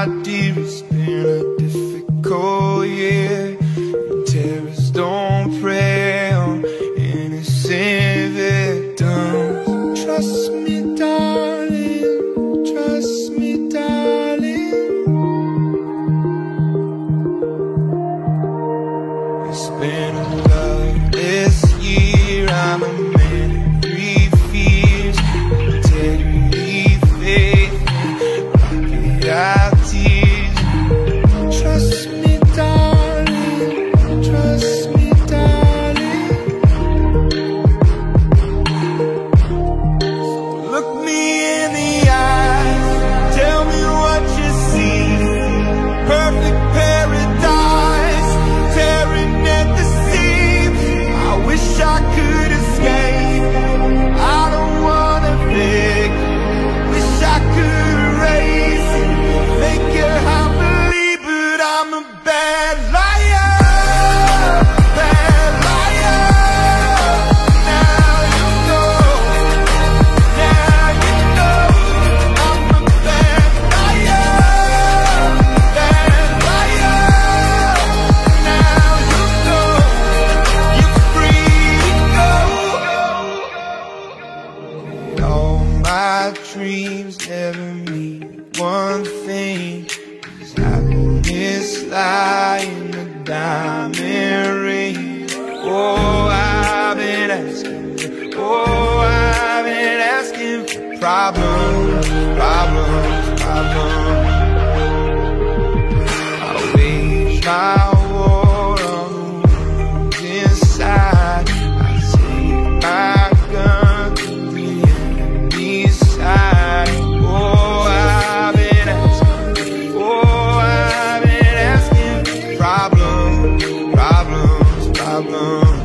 my dear, it's been a difficult year. Terrorists don't prey on innocent victims. Trust me, darling, trust me, darling. It's been a loveless year. I'm a man of three fears: integrity, faith, and out tears. Trust me, darling, trust me, darling. Look me in the eyes, tell me what you see. Perfect paradise, tearing at the seams. I wish I could escape, I don't wanna beg. Wish I could erase it, make you happily, but I'm a bad liar, bad liar. Now you know, now you know, I'm a bad liar, bad liar. Now you know, you're free to go. All my dreams never mean one thing: is happiness lie in the diamond ring. Oh, I've been asking, oh, I've been asking for problems, problems, problems. I wage my war on the wounds inside. I take my gun to the enemy's side. Oh, I've been asking, oh, I've been asking for problems, problems, problems.